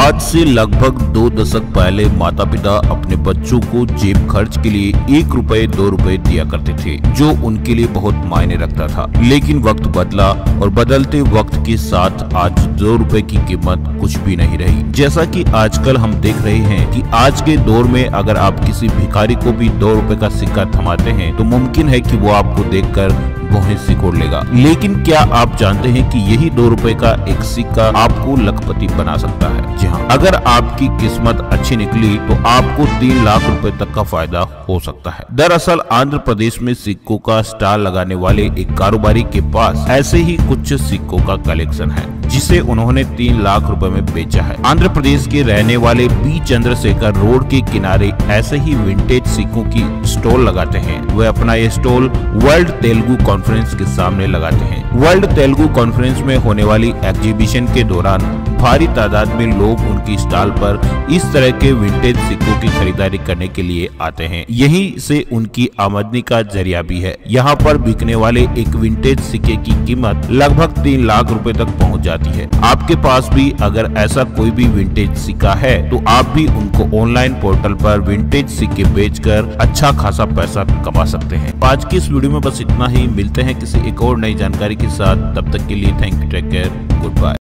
आज से लगभग 2 दशक पहले माता पिता अपने बच्चों को जेब खर्च के लिए 1 रुपए 2 रुपए दिया करते थे, जो उनके लिए बहुत मायने रखता था। लेकिन वक्त बदला और बदलते वक्त के साथ आज 2 रुपए की कीमत कुछ भी नहीं रही। जैसा कि आजकल हम देख रहे हैं कि आज के दौर में अगर आप किसी भिखारी को भी 2 रुपए का सिक्का थमाते हैं तो मुमकिन है कि वो आपको देखकर भौहें सिकोड़ लेगा। लेकिन क्या आप जानते हैं कि यही 2 रुपए का एक सिक्का आपको लखपति बना सकता है? जी हाँ, अगर आपकी किस्मत अच्छी निकली तो आपको 3 लाख रुपए तक का फायदा हो सकता है। दरअसल आंध्र प्रदेश में सिक्कों का स्टॉल लगाने वाले एक कारोबारी के पास ऐसे ही कुछ सिक्कों का कलेक्शन है, जिसे उन्होंने 3 लाख रुपए में बेचा है। आंध्र प्रदेश के रहने वाले बी चंद्रशेखर रोड के किनारे ऐसे ही विंटेज सिक्कों की स्टॉल लगाते हैं। वे अपना ये स्टॉल वर्ल्ड तेलुगु कॉन्फ्रेंस के सामने लगाते हैं। वर्ल्ड तेलुगु कॉन्फ्रेंस में होने वाली एग्जीबिशन के दौरान भारी तादाद में लोग उनकी स्टॉल पर इस तरह के विंटेज सिक्कों की खरीदारी करने के लिए आते हैं। यहीं से उनकी आमदनी का जरिया भी है। यहाँ पर बिकने वाले एक विंटेज सिक्के की कीमत लगभग 3 लाख रुपए तक पहुँच जाती है। आपके पास भी अगर ऐसा कोई भी विंटेज सिक्का है तो आप भी उनको ऑनलाइन पोर्टल पर विंटेज सिक्के बेचकर अच्छा खासा पैसा कमा सकते हैं। आज की इस वीडियो में बस इतना ही। मिलते हैं किसी एक और नई जानकारी के साथ, तब तक के लिए thank you, take care, good bye.